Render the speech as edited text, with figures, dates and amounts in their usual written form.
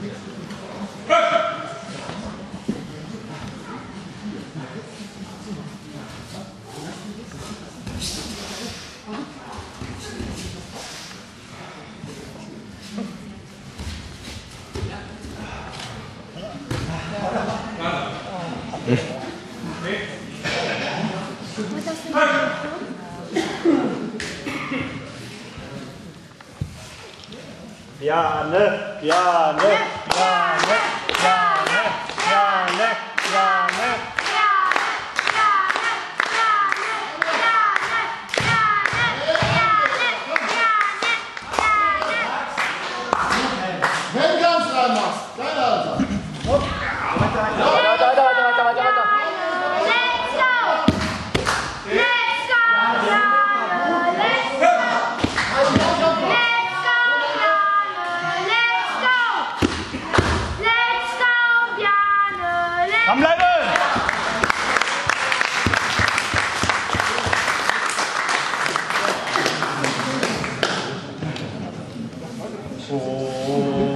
Jane, Jane, Jane, Jane, Jane, Jane. Wenn du ganz rein machst, dein Alter. Hopp. Am bleiben! Oh.